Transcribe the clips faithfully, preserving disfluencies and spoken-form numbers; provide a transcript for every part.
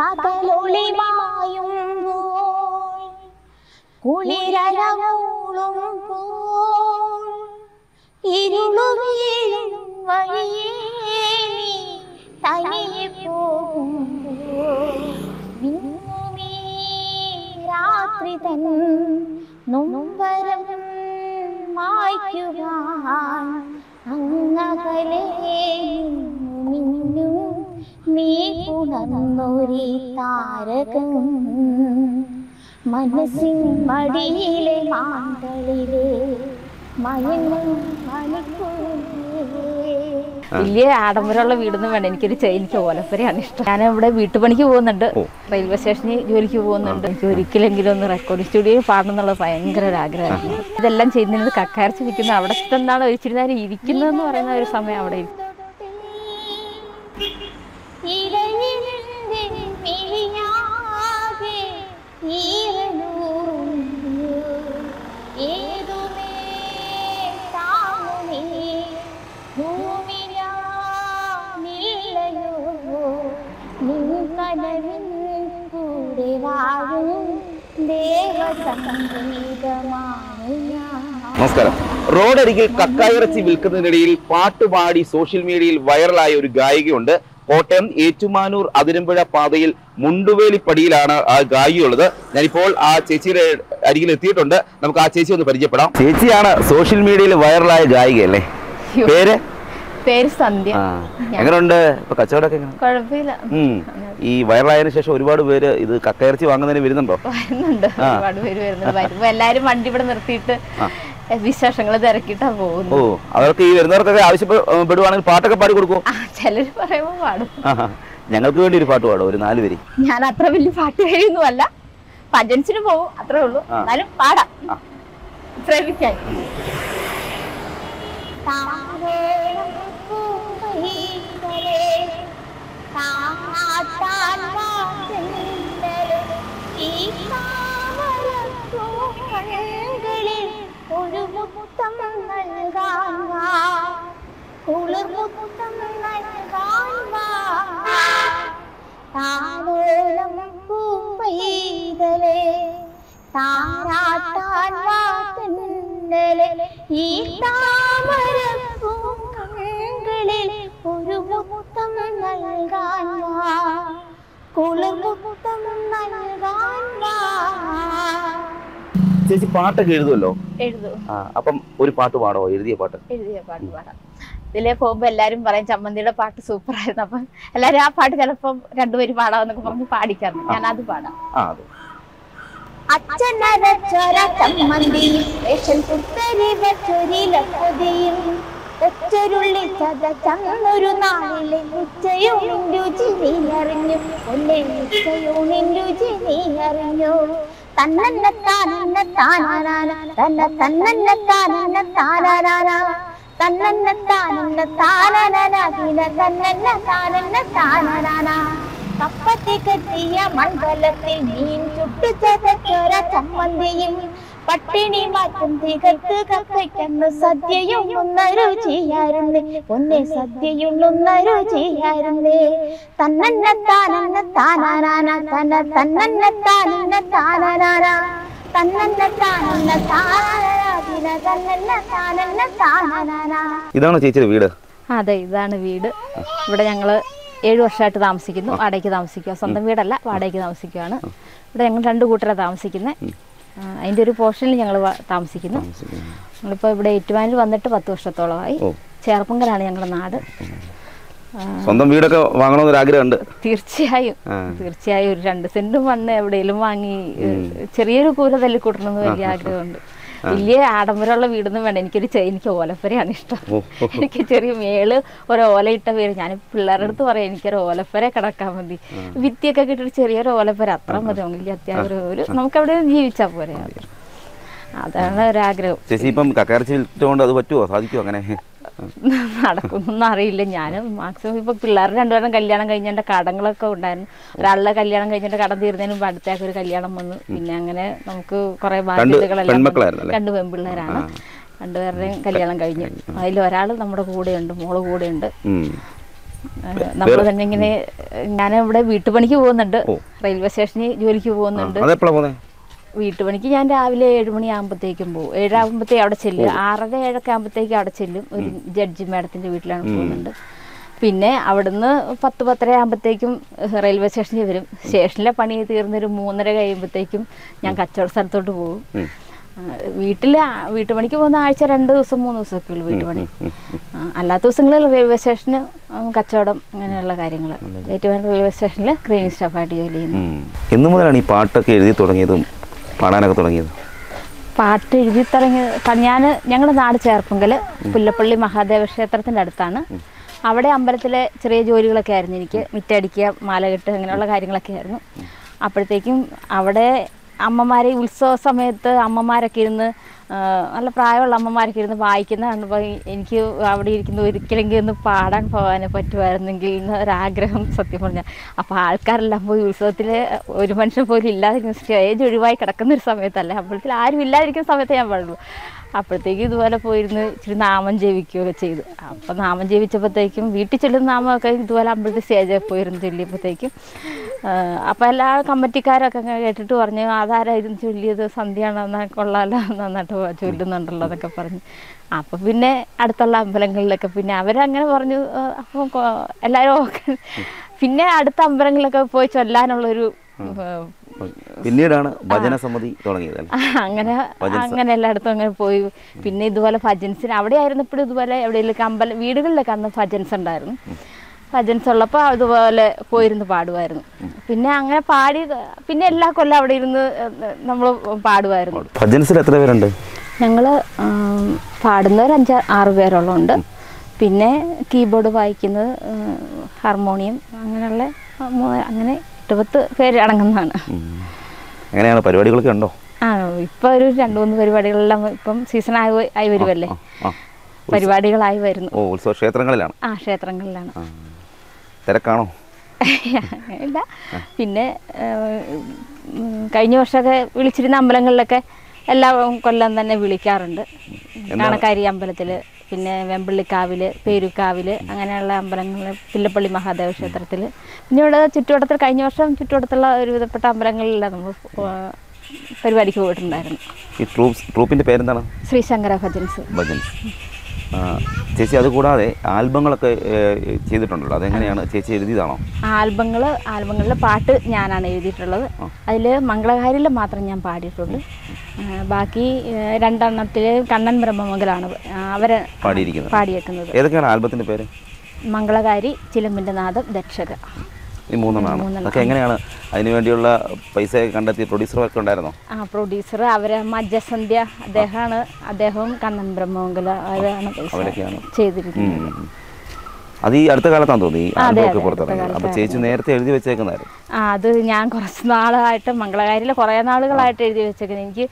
പകലൊളിമായുമ്പോൾ കുളിരലമൂളുമ്പോൾ ഇരുളു വീഴും വഴിയേ നീ തനിയെ പോകുമ്പോൾ മിന്നുമീ രാത്രി തൻ നൊമ്പരം മായ്ക്കുവാൻ അങ്ങകലെ മിന്നും നീ ഉണർന്നൊരു താരകം മനസ്സിൻ മടിയിലെ മാന്തളിലെ മയങ്ങും വലിയ ആഡംബരമുള്ള വീടൊന്നും വേണ്ട. എനിക്കൊരു എനിക്ക് ഓലപ്പുരയാണ് ഇഷ്ടം. ഞാൻ ഇവിടെ വീട്ടുപണിക്ക് പോകുന്നുണ്ട്, റെയിൽവേ സ്റ്റേഷനിൽ ജോലിക്ക് പോകുന്നുണ്ട്. എനിക്ക് ഒരിക്കലെങ്കിലും ഒന്ന് റെക്കോർഡിംഗ് സ്റ്റുഡിയോയിൽ പാടണം എന്നുള്ള ഭയങ്കര ഒരു ആഗ്രഹമായിരുന്നു. ഇതെല്ലാം ചെയ്യുന്നത് കക്കയരച്ച് നിൽക്കുന്നത് അവിടെ എന്താണ് ഒരിച്ചിരി നേരം ഇരിക്കുന്നതെന്ന് പറയുന്ന ഒരു സമയം അവിടെ നമസ്കാരം. റോഡരികിൽ കക്കായിറച്ചി വിൽക്കുന്നതിനിടയിൽ പാട്ടുപാടി സോഷ്യൽ മീഡിയയിൽ വൈറലായ ഒരു ഗായികയുണ്ട്. കോട്ടയം ഏറ്റുമാനൂർ അതിരമ്പുഴ പാതയിൽ മുണ്ടുവേലിപ്പടിയിലാണ് ആ ഗായികയുള്ളത്. ഞാനിപ്പോൾ ആ ചേച്ചിയുടെ അരികിൽ എത്തിയിട്ടുണ്ട്. നമുക്ക് ആ ചേച്ചി ഒന്ന് പരിചയപ്പെടാം. ചേച്ചിയാണ് സോഷ്യൽ മീഡിയയിൽ വൈറലായ ഗായികയല്ലേ? പേര് പേര് സന്ധ്യ. എങ്ങനെയുണ്ട് ഇപ്പൊ കച്ചവടമൊക്കെ? കുഴപ്പമില്ല. ഈ വൈറലായതിനു ശേഷം ഒരുപാട് പേര് ഇത് കക്കയിറച്ചി വാങ്ങുന്നതിന് വരുന്നുണ്ടോ? വരുന്നുണ്ട്, ഒരുപാട് പേര് വരുന്നുണ്ട്. വരുമ്പോ എല്ലാരും വണ്ടി ഇവിടെ നിർത്തിയിട്ട് വിശേഷങ്ങൾ തിരക്കിട്ടാ പോകുന്നു. ഓ, അവർക്ക് ഈ വരുന്നവർക്കൊക്കെ ആവശ്യപ്പെടുവാണെങ്കിൽ പാട്ടൊക്കെ പാടി കൊടുക്കും? ചിലര് പറയുമ്പോ പാടും. ഞങ്ങൾക്ക് വേണ്ടി ഒരു പാട്ട് പാടും, ഒരു നാല് വരി. ഞാൻ അത്ര വലിയ പാട്ടുകാരിയൊന്നും അല്ല, പജൻസിന് പോവും, അത്രേ ഉള്ളൂ. എന്നാലും പാടാം, ശ്രമിക്കാൻ. ഒരു മുത്തം നൽകാൻ വാ, കുളിർ മുത്തം നൽകാൻ വാ, താലോലം പൂപ്പൈതലേ താരാട്ടാൻ വാ തെന്നലെ, ഈ താമരപ്പൂക്കളിൽ ഒരു മുത്തം നൽകാൻ വാ, കുളിർ മുത്തം നൽകാൻ വാ. ചേച്ചി പാട്ടൊക്കെ എഴുതുമല്ലോ? എഴുതും. അപ്പം ഒരു പാട്ട് പാടോ? എഴുതിയ പാട്ട്? എഴുതിയ പാട്ട് പാടാം. ഇതിലേ പോകുമ്പോ എല്ലാരും പറയും ചമ്മന്തിയുടെ പാട്ട് സൂപ്പർ ആയിരുന്നു. അപ്പൊ എല്ലാരും ആ പാട്ട് ചിലപ്പോ രണ്ടുപേരും പാടാമെന്നൊക്കെ പറഞ്ഞ് പാടിക്കാറുണ്ട്. ഞാൻ അത് പാടാം. അച്ഛനരച്ചൊര ചമ്മന്തിയും റേഷൻ കുത്തരി വെച്ചൊരിലപ്പൊതിയും ഒച്ചരുള്ളി ചതച്ചന്നൊരു നാളിലെ ഉച്ചയൂണിൻ രുചി നീ അറിഞ്ഞു, ഒന്നേ ഉച്ചയൂണിൻ രുചി നീ അറിഞ്ഞു. തന്നന്ന താനന്ന താനാനാന തന്ന തന്നന്ന താനന്ന താനാനാന തന്നന്ന താനന്ന താനാനാന ദിന തന്നന്ന താനന്ന താനാനാന. കപ്പത്തി കെട്ടിയ മൺകലത്തിൽ മീൻ ചുട്ടു ചതച്ചൊര ചമ്മന്തിയും പട്ടിണി മാറ്റും തികത്ത് കപ്പയ്ക്കെന്ന് സദ്യയും ഒന്ന രുചിയായിരുന്നേ, ഒന്നേ സദ്യയും ഒന്ന രുചിയായിരുന്നേ. തന്നന്ന താനന്ന താനാനാന തന്ന തന്നന്ന താനന്ന താനാനാന തന്നന്ന താനന്ന താനാന തന്നന്ന താനന്ന താനാനാന. ഇതാണോ ചേച്ചിയുടെ വീട്? അതെ, ഇതാണ് വീട്. ഇവിടെ ഞങ്ങള് ഏഴു വർഷമായിട്ട് താമസിക്കുന്നു. വാടകയ്ക്ക് താമസിക്കുക, സ്വന്തം വീടല്ല, വാടകയ്ക്ക് താമസിക്കുകയാണ്. ഇവിടെ ഞങ്ങൾ രണ്ടു കൂട്ടരാണ് താമസിക്കുന്നത്. അതിൻ്റെ ഒരു പോർഷനിൽ ഞങ്ങൾ താമസിക്കുന്നു. ഞങ്ങളിപ്പോൾ ഇവിടെ ഏറ്റുമാനൂർ വന്നിട്ട് പത്ത് വർഷത്തോളമായി. ചേർപ്പങ്കലാണ് ഞങ്ങളുടെ നാട്. സ്വന്തം വീടൊക്കെ വാങ്ങണമെന്നൊരു ആഗ്രഹമുണ്ട്? തീർച്ചയായും തീർച്ചയായും ഒരു രണ്ട് സെന്റ് മണ്ണ് എവിടെയെങ്കിലും വാങ്ങി ചെറിയൊരു കൂര തല്ലി കൂട്ടണമെന്ന് വലിയ ആഗ്രഹമുണ്ട്. വലിയ ആഡംബരമുള്ള വീടൊന്നും വേണ്ട. എനിക്കൊരു എനിക്ക് ഓലപ്പുരയാണ് ഇഷ്ടം. എനിക്ക് ചെറിയ മേള് ഒരു ഓലയിട്ട പേര്. ഞാൻ പിള്ളേരുടെ അടുത്ത് പറയാം എനിക്കൊരു ഓലപ്പുര കിടക്കാൻ മതി, ഭിത്തിയൊക്കെ കിട്ടിയിട്ട് ചെറിയൊരു ഓലപ്പുര അത്ര മതി. വലിയ അത്യാഗ്രഹം ഒരു നമുക്ക് അവിടെ ജീവിച്ചാൽ പോരെ, അതാണ് ഒരാഗ്രഹം. ചേച്ചി ഇപ്പം കക്കയിറച്ചി വിൽറ്റുകൊണ്ട് അത് പറ്റുമോ, സാധിക്കുമോ? അങ്ങനെ നടക്കുന്നൊന്നും അറിയില്ല. ഞാൻ മാക്സിമം ഇപ്പൊ പിള്ളേരുടെ രണ്ടുപേരും കല്യാണം കഴിഞ്ഞതിന്റെ കടങ്ങളൊക്കെ ഉണ്ടായിരുന്നു. ഒരാളുടെ കല്യാണം കഴിഞ്ഞിട്ട് കടം തീർന്നതിന് മുമ്പ് അടുത്തേക്ക് ഒരു കല്യാണം വന്നു. പിന്നെ അങ്ങനെ നമുക്ക് കുറെ ബാധ്യതകളെല്ലാം. രണ്ടു പെൺപിള്ളേരാണ്, രണ്ടുപേരുടെയും കല്യാണം കഴിഞ്ഞു. അതിൽ ഒരാൾ നമ്മുടെ കൂടെയുണ്ട്, മോള് കൂടെയുണ്ട്. നമ്മൾ തന്നെ ഇങ്ങനെ ഞാൻ ഇവിടെ വീട്ടുപണിക്ക് പോകുന്നുണ്ട്, റെയിൽവേ സ്റ്റേഷനിൽ ജോലിക്ക് പോകുന്നുണ്ട്. വീട്ടുപണിക്ക് ഞാൻ രാവിലെ ഏഴുമണി ആകുമ്പോഴത്തേക്കും പോകും. ഏഴാകുമ്പോഴത്തേക്ക് അവിടെ ചെല്ലും, ആറര ഏഴൊക്കെ ആകുമ്പോഴത്തേക്ക് അവിടെ ചെല്ലും. ഒരു ജഡ്ജി മാഡത്തിന്റെ വീട്ടിലാണ് പോകുന്നുണ്ട്. പിന്നെ അവിടുന്ന് പത്ത് പത്തര ആകുമ്പോഴത്തേക്കും റെയിൽവേ സ്റ്റേഷനിൽ വരും. സ്റ്റേഷനിലെ പണി തീർന്നൊരു മൂന്നര കഴിയുമ്പോഴത്തേക്കും ഞാൻ കച്ചവട സ്ഥലത്തോട്ട് പോകും. വീട്ടിൽ വീട്ടുപണിക്ക് പോകുന്ന ആഴ്ച രണ്ട് ദിവസം മൂന്ന് ദിവസമൊക്കെ ഉള്ളു വീട്ടുപണി. അല്ലാത്ത ദിവസങ്ങളിൽ റെയിൽവേ സ്റ്റേഷന് കച്ചവടം അങ്ങനെയുള്ള കാര്യങ്ങൾ. ഏറ്റുമാനൂർ റെയിൽവേ സ്റ്റേഷനിൽ ക്ലീനിങ് സ്റ്റാഫായിട്ട് ജോലി ചെയ്യുന്നു. എന്നു മുതലാണ് ഈ പാട്ടൊക്കെ എഴുതി തുടങ്ങിയതും പാടാനൊക്കെ തുടങ്ങിയത്? പാട്ട് എഴുതി തുടങ്ങിയത് ഞാൻ ഞങ്ങളുടെ നാട് ചേർപ്പുങ്കൽ പുല്ലപ്പള്ളി മഹാദേവ ക്ഷേത്രത്തിൻ്റെ അടുത്താണ്. അവിടെ അമ്പലത്തിലെ ചെറിയ ജോലികളൊക്കെ ആയിരുന്നു എനിക്ക്. മിറ്റടിക്കുക, മാലകെട്ട്, അങ്ങനെയുള്ള കാര്യങ്ങളൊക്കെ ആയിരുന്നു. അപ്പോഴത്തേക്കും അവിടെ അമ്മമാരെ ഉത്സവ സമയത്ത് അമ്മമാരൊക്കെ ഇരുന്ന് നല്ല പ്രായമുള്ള അമ്മമാരൊക്കെ ഇരുന്ന് വായിക്കുന്ന കണ്ടപ്പോൾ എനിക്ക് അവിടെ ഇരിക്കുന്ന ഒരിക്കലെങ്കിൽ ഒന്ന് പാടാൻ പോകാൻ പറ്റുമായിരുന്നെങ്കിൽ എന്നൊരാഗ്രഹം സത്യം പറഞ്ഞാൽ. അപ്പോൾ ആൾക്കാരെല്ലാം പോയി ഉത്സവത്തിൽ ഒരു മനുഷ്യൻ പോലും ഇല്ലാതിരിക്കുന്ന സ്റ്റേജ് ഒഴിവായി കിടക്കുന്ന ഒരു സമയത്തല്ലേ, അമ്പലത്തിൽ ആരും ഇല്ലാതിരിക്കുന്ന സമയത്ത് ഞാൻ പാടുള്ളൂ. അപ്പോഴത്തേക്കും ഇതുപോലെ പോയിരുന്ന് ഇച്ചിരി നാമം ജപിക്കുകയൊക്കെ ചെയ്തു. അപ്പം നാമം ജപിച്ചപ്പോഴത്തേക്കും വീട്ടിൽ ചെല്ലുന്ന നാമമൊക്കെ ഇതുപോലെ അമ്പലത്തിൽ സ്റ്റേജിൽ പോയിരുന്നു ചൊല്ലിയപ്പോഴത്തേക്കും അപ്പം എല്ലാ കമ്മിറ്റിക്കാരൊക്കെ കേട്ടിട്ട് പറഞ്ഞു, അതാരാ ഇരുന്ന് ചൊല്ലിയത്, സന്ധ്യയാണോ, കൊള്ളാലോ, നന്നായിട്ട് ചൊല്ലുന്നുണ്ടല്ലോ എന്നൊക്കെ പറഞ്ഞു. അപ്പം പിന്നെ അടുത്തുള്ള അമ്പലങ്ങളിലൊക്കെ പിന്നെ അവരങ്ങനെ പറഞ്ഞു. അപ്പം എല്ലാവരും പിന്നെ അടുത്ത അമ്പലങ്ങളിലൊക്കെ പോയി ചൊല്ലാനുള്ളൊരു പിന്നീടാണ് ഭജന സമിതി തുടങ്ങിയത്. അങ്ങനെ അങ്ങനെ എല്ലായിടത്തും അങ്ങനെ പോയി. പിന്നെ ഇതുപോലെ ഭജൻസിന് അവിടെ ആയിരുന്നപ്പോഴും ഇതുപോലെ എവിടെയെങ്കിലും അമ്പലം വീടുകളിലൊക്കെ അന്ന് ഭജൻസ് ഉണ്ടായിരുന്നു. ഭജൻസ് ഉള്ളപ്പോൾ അതുപോലെ പോയിരുന്ന് പാടുമായിരുന്നു. പിന്നെ അങ്ങനെ പാടി പിന്നെ എല്ലാ കൊല്ലം അവിടെ ഇരുന്ന് നമ്മൾ പാടുമായിരുന്നു. ഭജൻസിൽ എത്ര പേരുണ്ട്? ഞങ്ങൾ പാടുന്നവർ അഞ്ച് ആറ് പേരോളമുണ്ട്. പിന്നെ കീബോർഡ് വായിക്കുന്നത്, ഹാർമോണിയം, അങ്ങനെയുള്ള അങ്ങനെ എട്ടുപത്ത് പേര് അടങ്ങുന്നതാണ്. എങ്ങനെയാണ് പരിപാടികളൊക്കെ ഉണ്ടോ? ആ ഇപ്പം ഒരു രണ്ട് മൂന്ന് പരിപാടികളെല്ലാം ഇപ്പം സീസൺ ആയി ആയി വരുമല്ലേ, പരിപാടികളായി വരുന്നു. ഓ ഉത്സവ ക്ഷേത്രങ്ങളിലാണ്? ആ ക്ഷേത്രങ്ങളിലാണ്. തിരക്കാണോ? ഇല്ല. പിന്നെ കഴിഞ്ഞ വർഷമൊക്കെ വിളിച്ചിരുന്ന അമ്പലങ്ങളിലൊക്കെ എല്ലാ കൊല്ലം തന്നെ വിളിക്കാറുണ്ട്. കാണക്കാരി അമ്പലത്തിൽ, പിന്നെ വെമ്പള്ളിക്കാവിൽ, പേരുക്കാവിൽ, അങ്ങനെയുള്ള അമ്പലങ്ങളിൽ, പുല്ലപ്പള്ളി മഹാദേവ ക്ഷേത്രത്തിൽ, പിന്നെ ഇവിടെ ചുറ്റുവട്ടത്തിൽ കഴിഞ്ഞ വർഷം ചുറ്റുവട്ടത്തുള്ള ഒരുവിധപ്പെട്ട അമ്പലങ്ങളിലെല്ലാം നമ്മൾ പരിപാടിക്ക് പോയിട്ടുണ്ടായിരുന്നു. ഈ ട്രൂപ്സ് ട്രൂപ്പിൻ്റെ പേരെന്താണ്? ശ്രീശങ്കര ഭജൻസ്. ഭജൻസ്. ചേച്ചി അതുകൂടാതെ ആൽബങ്ങളൊക്കെ ചെയ്തിട്ടുണ്ടല്ലോ, അതെങ്ങനെയാണ് ചേച്ചി എഴുതിയതാണോ? ആൽബങ്ങൾ ആൽബങ്ങളിലെ പാട്ട് ഞാനാണ് എഴുതിയിട്ടുള്ളത്. അതിൽ മംഗളകാരിയിൽ മാത്രം ഞാൻ പാടിയിട്ടുള്ളൂ. ബാക്കി രണ്ടെണ്ണത്തിൽ കണ്ണൻ ബ്രഹ്മമംഗലാണ് അവരെ പാടിയിരിക്കുന്നത് പാടിയേക്കുന്നത്. ഏതൊക്കെയാണ് ആൽബത്തിൻ്റെ പേര്? മംഗളകാരി, ചിലമ്പിൻ്റെ നാദം, ദക്ഷക, ഈ മൂന്നെണ്ണമാണ്. അതൊക്കെ എങ്ങനെയാണ് അതിനു വേണ്ടിയുള്ള പൈസ കണ്ടെത്തി പ്രൊഡ്യൂസറൊക്കെ ഉണ്ടായിരുന്നോ? ആ പ്രൊഡ്യൂസർ അവരെ മജ്ജസന്ധ്യ അദ്ദേഹമാണ്, അദ്ദേഹവും കണ്ണൻ ബ്രഹ്മമംഗല അവരാണ് ചെയ്തിരിക്കുന്നത്. അത് ഈ അടുത്ത കാലത്താന്ന് തോന്നി പുറത്തിറങ്ങി. അപ്പൊ ചേച്ചി നേരത്തെ എഴുതി വെച്ചേക്കുന്നതായിരുന്നു? ആ അത് ഞാൻ കുറച്ച് നാളായിട്ട് മംഗളകാരിയിൽ കുറേ നാളുകളായിട്ട് എഴുതി വെച്ചേക്കുന്നത്. എനിക്ക്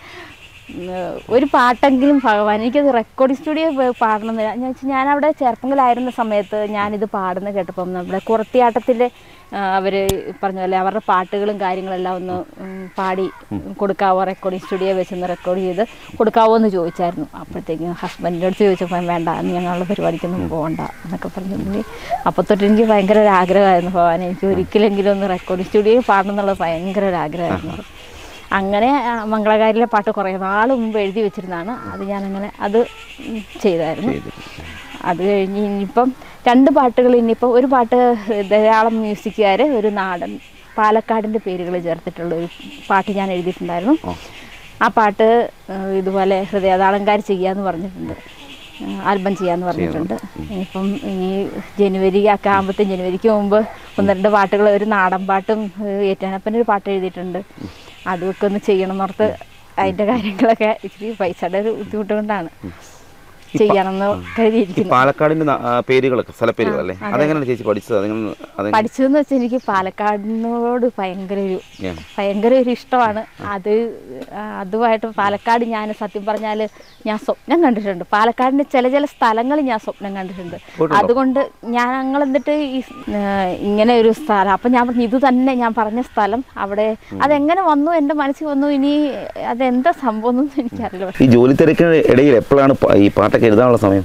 ഒരു പാട്ടെങ്കിലും ഭഗവാൻ എനിക്കത് റെക്കോർഡിംഗ് സ്റ്റുഡിയോ പോയി പാടണമെന്നില്ല. ഞാൻ വെച്ചാൽ ഞാനവിടെ ചെറുപ്പങ്കിലായിരുന്ന സമയത്ത് ഞാനിത് പാടുന്ന കേട്ടപ്പം നമ്മുടെ കുറത്തിയാട്ടത്തിൻ്റെ അവർ പറഞ്ഞ പോലെ അവരുടെ പാട്ടുകളും കാര്യങ്ങളെല്ലാം ഒന്ന് പാടി കൊടുക്കാവോ, റെക്കോർഡിംഗ് സ്റ്റുഡിയോ വെച്ചൊന്ന് റെക്കോർഡ് ചെയ്ത് കൊടുക്കാവോ എന്ന് ചോദിച്ചായിരുന്നു. അപ്പോഴത്തേക്കും ഹസ്ബൻഡിൻ്റെ അടുത്ത് ചോദിച്ചപ്പോൾ വേണ്ട, ഞങ്ങളുടെ പരിപാടിക്കൊന്നും പോകണ്ട എന്നൊക്കെ പറഞ്ഞിട്ടുണ്ടെങ്കിൽ അപ്പോൾ തൊട്ട് എനിക്ക് ഭയങ്കര ഒരു ആഗ്രഹമായിരുന്നു ഭഗവാൻ, എനിക്ക് ഒരിക്കലെങ്കിലും ഒന്ന് റെക്കോർഡിംഗ് സ്റ്റുഡിയോ പാടണം എന്നുള്ളത് ഭയങ്കര ഒരു ആഗ്രഹമായിരുന്നു. അങ്ങനെ മംഗളകാരിയിലെ പാട്ട് കുറേ നാൾ മുമ്പ് എഴുതി വെച്ചിരുന്നതാണ്. അത് ഞാനങ്ങനെ അത് ചെയ്തായിരുന്നു. അത് കഴിഞ്ഞ് ഇനിയിപ്പം രണ്ട് പാട്ടുകൾ, ഇനിയിപ്പോൾ ഒരു പാട്ട് ധാരാളം മ്യൂസിക്കുകാർ ഒരു നാടൻ പാലക്കാടിൻ്റെ പേരുകൾ ചേർത്തിട്ടുള്ള ഒരു പാട്ട് ഞാൻ എഴുതിയിട്ടുണ്ടായിരുന്നു. ആ പാട്ട് ഇതുപോലെ ഹൃദയതാളങ്കാർ ചെയ്യാമെന്ന് പറഞ്ഞിട്ടുണ്ട്, ആൽബം ചെയ്യാമെന്ന് പറഞ്ഞിട്ടുണ്ട്. ഇനിയിപ്പം ഈ ജനുവരി ഒക്കെ ആകുമ്പോഴത്തേക്കും ജനുവരിക്ക് മുമ്പ് ഒന്ന് രണ്ട് പാട്ടുകൾ, ഒരു നാടൻ പാട്ടും ഏറ്റാനപ്പൻ്റെ ഒരു പാട്ട് എഴുതിയിട്ടുണ്ട്. അതൊക്കെ ഒന്ന് ചെയ്യണം എന്നോർത്ത് അതിൻ്റെ കാര്യങ്ങളൊക്കെ ഇച്ചിരി പൈസയുടെ ഒരു ബുദ്ധിമുട്ട് കൊണ്ടാണ് ചെയ്യാനെന്ന് കരുതിയിരിക്കുന്നു. പാലക്കാടിന്റെ പേരുകളൊക്കെ സ്ഥലപ്പേരുകളല്ലേ, അതെങ്ങനെയാണ് ചേച്ചി പഠിച്ചത്? പഠിച്ചതെന്ന് വെച്ചാൽ എനിക്ക് പാലക്കാടിനോട് ഭയങ്കര ഒരു ഭയങ്കര ഒരു ഇഷ്ടമാണ്. അത് അതുമായിട്ട് പാലക്കാട് ഞാൻ സത്യം പറഞ്ഞാൽ ഞാൻ സ്വപ്നം കണ്ടിട്ടുണ്ട്. പാലക്കാടിൻ്റെ ചില ചില സ്ഥലങ്ങൾ ഞാൻ സ്വപ്നം കണ്ടിട്ടുണ്ട്. അതുകൊണ്ട് ഞാൻ ഞങ്ങൾ എന്നിട്ട് ഈ ഇങ്ങനെ ഒരു സ്ഥലം അപ്പം ഞാൻ പറഞ്ഞു ഇത് തന്നെ ഞാൻ പറഞ്ഞ സ്ഥലം അവിടെ അതെങ്ങനെ വന്നു എൻ്റെ മനസ്സിൽ വന്നു, ഇനി അതെന്താ സംഭവം എന്നൊന്നും എനിക്കറിയില്ല. ഈ ജോലി തിരക്കിന് ഇടയിൽ എപ്പോഴാണ് ഈ പാട്ടൊക്കെ എഴുതാനുള്ള സമയം?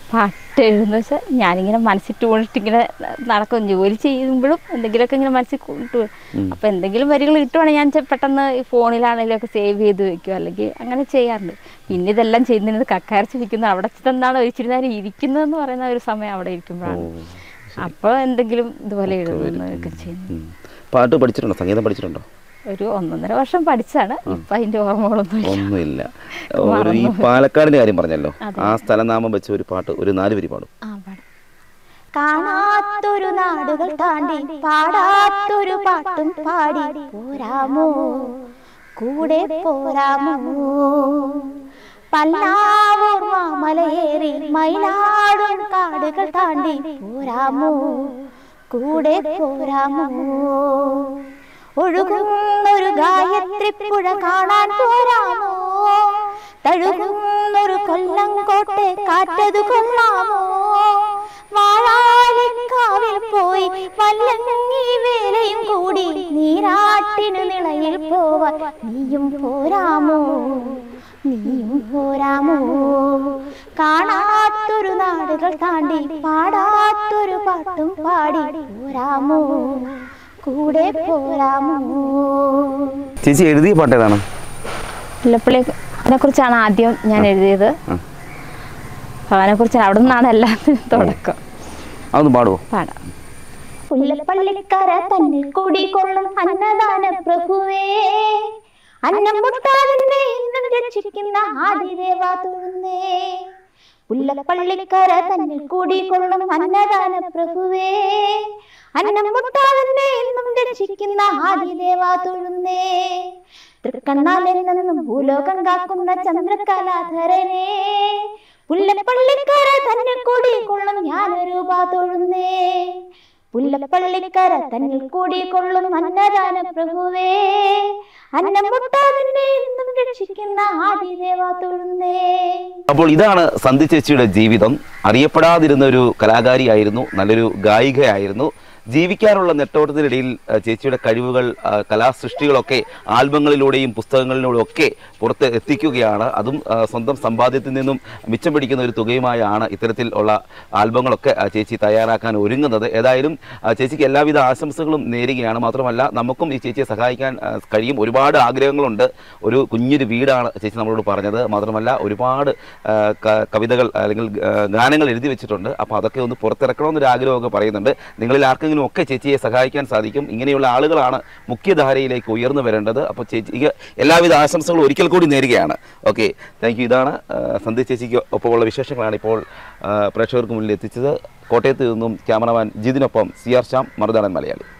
പാട്ട് എഴുതുന്ന വെച്ചാൽ ഞാനിങ്ങനെ മനസ്സിൽ ടൂണിട്ട് ഇങ്ങനെ നടക്കും. ജോലി ചെയ്യുമ്പോഴും എന്തെങ്കിലുമൊക്കെ ഇങ്ങനെ മനസ്സിൽ കൊണ്ടു അപ്പം എന്തെങ്കിലും വരികൾ കിട്ടുവാണെങ്കിൽ ഞാൻ പെട്ടെന്ന് ഫോണിലാണെങ്കിലും ഒക്കെ സേവ് ചെയ്ത് വെക്കും, അല്ലെങ്കിൽ അങ്ങനെ ചെയ്യാറുണ്ട്. പിന്നെ ഇതെല്ലാം ചെയ്യുന്നത് കക്കാരച്ച് വിൽക്കുന്നത് അവിടെ തന്നാണ് ഒരിച്ചിരി നേരം ഇരിക്കുന്നതെന്ന് പറയുന്ന ഒരു സമയം അവിടെ ഇരിക്കുമ്പോഴാണ്. അപ്പോൾ എന്തെങ്കിലും ഇതുപോലെ എഴുതുന്നതൊക്കെ ചെയ്യുന്നു. പാട്ട് പഠിച്ചിട്ടുണ്ടോ? സംഗീതം പഠിച്ചിട്ടുണ്ടോ? ഒരു ഒന്നൊന്നര വർഷം പഠിച്ചാണ്. ഇപ്പൊ അതിന്റെ ഓർമ്മകളൊന്നും ഒന്നുമില്ല. ഒരു ഈ പാലക്കാടിന്റെ കാര്യം പറഞ്ഞല്ലോ, ആ സ്ഥലനാമം വെച്ച് ഒരു പാട്ട് ഒരു നാല് വരി പാടും. കാണാത്തൊരു നാടുകൾ താണ്ടി പാടാത്തൊരു പാട്ടും പാടി പോരാമോ, കൂടെ പോരാമോ, പല്ലാവൂർ മാമലയേറി മയിലാടും കാടുകൾ താണ്ടി പോരാമോ, കൂടെ പോരാമോ, ഒഴുകുന്നൊരു ഗായത്രി പുഴ കാണാൻ പോരാമോ, തഴുകുന്നൊരു കൊല്ലം കോട്ടെ കാറ്റതു കൊള്ളാമോ, വാഴാലിക്കാവിൽ പോയി വല്ലങ്ങി വേലയും കൂടി നീരാട്ടിനു നിളയിൽ പോവാൻ നീയും പോരാമോ, നീയും പോരാമോ, കാണാത്തൊരു നാടുകൾ താണ്ടി പാടാത്തൊരു പാട്ടും പാടി പോരാമോ, കൂടെ പോരാമോ. ചേച്ചി എഴുതിയ പാട്ട് ഏതാണ്? മുല്ലപ്പള്ളിനെ കുറിച്ചാണ് ആദ്യം ഞാൻ എഴുതിയത്. ഭഗവാനെ കുറിച്ചാണ്. അവിടെ നിന്നാണ് എല്ലാത്തിനും തുടക്കം. അതൊന്ന് പാടുവോ? പാടാം. മുല്ലപ്പള്ളിക്കര തന്നിൽ കൂടിക്കൊള്ളും അന്നദാന പ്രഭുവേ, അന്നം മുട്ടാതെ ഇന്നും രക്ഷിക്കുന്ന ആദിദേവാ തൊഴുന്നേ, മുല്ലപ്പള്ളിക്കര തന്നിൽ കൂടിക്കൊള്ളും അന്നദാന പ്രഭുവേ, അന്നം മുട്ടാതെ ഇന്നും രക്ഷിക്കുന്ന ആദിദേവാ തൊഴുന്നേ, തൃക്കണ്ണാലെന്നും ഭൂലോകം കാക്കുന്ന ചന്ദ്രകലാധരനെ, മുല്ലപ്പള്ളിക്കര തന്നിൽ കൂടിക്കൊള്ളും ഞാനൊരു പാ തൊഴുന്നേ, മുല്ലപ്പള്ളിക്കര തന്നിൽ കൂടിക്കൊള്ളും അന്നദാന പ്രഭുവേ, അന്നം മുട്ടാതെ ഇന്നും രക്ഷിക്കുന്ന ആദിദേവാ തൊഴുന്നേ. അപ്പോൾ ഇതാണ് സന്ധി ചേച്ചിയുടെ ജീവിതം. അറിയപ്പെടാതിരുന്ന ഒരു കലാകാരിയായിരുന്നു, നല്ലൊരു ഗായികയായിരുന്നു. ജീവിക്കാനുള്ള നെട്ടോട്ടത്തിനിടയിൽ ചേച്ചിയുടെ കഴിവുകൾ, കലാസൃഷ്ടികളൊക്കെ ആൽബങ്ങളിലൂടെയും പുസ്തകങ്ങളിലൂടെയും ഒക്കെ പുറത്ത് എത്തിക്കുകയാണ്. അതും സ്വന്തം സമ്പാദ്യത്തിൽ നിന്നും മിച്ചം പിടിക്കുന്ന ഒരു തുകയുമായാണ് ഇത്തരത്തിൽ ഉള്ള ആൽബങ്ങളൊക്കെ ചേച്ചി തയ്യാറാക്കാൻ ഒരുങ്ങുന്നത്. ഏതായാലും ചേച്ചിക്ക് എല്ലാവിധ ആശംസകളും നേരുകയാണ്. മാത്രമല്ല നമുക്കും ഈ ചേച്ചിയെ സഹായിക്കാൻ കഴിയും. ഒരുപാട് ആഗ്രഹങ്ങളുണ്ട്. ഒരു കുഞ്ഞൊരു വീടാണ് ചേച്ചി നമ്മളോട് പറഞ്ഞത്. മാത്രമല്ല ഒരുപാട് കവിതകൾ അല്ലെങ്കിൽ ഗാനങ്ങൾ എഴുതി വെച്ചിട്ടുണ്ട്. അപ്പോൾ അതൊക്കെ ഒന്ന് പുറത്തിറക്കണമെന്നൊരു ആഗ്രഹമൊക്കെ പറയുന്നുണ്ട്. നിങ്ങളിൽ ആർക്കെങ്കിലും ഒക്കെ ചേച്ചിയെ സഹായിക്കാൻ സാധിക്കും. ഇങ്ങനെയുള്ള ആളുകളാണ് മുഖ്യധാരയിലേക്ക് ഉയർന്നു വരേണ്ടത്. അപ്പോൾ ചേച്ചിക്ക് എല്ലാവിധ ആശംസകളും ഒരിക്കൽ കൂടി നേരുകയാണ്. Okay, thank you. ഇതാണ് സന്ധി ചേച്ചിക്ക് ഒപ്പമുള്ള വിശേഷങ്ങളാണ് ഇപ്പോൾ പ്രേക്ഷകർക്ക് മുന്നിൽ എത്തിച്ചത്. കോട്ടയത്ത് നിന്നും ക്യാമറമാൻ ജിതിനൊപ്പം സി ആർ ശ്യാം, മറുനാടൻ മലയാളി.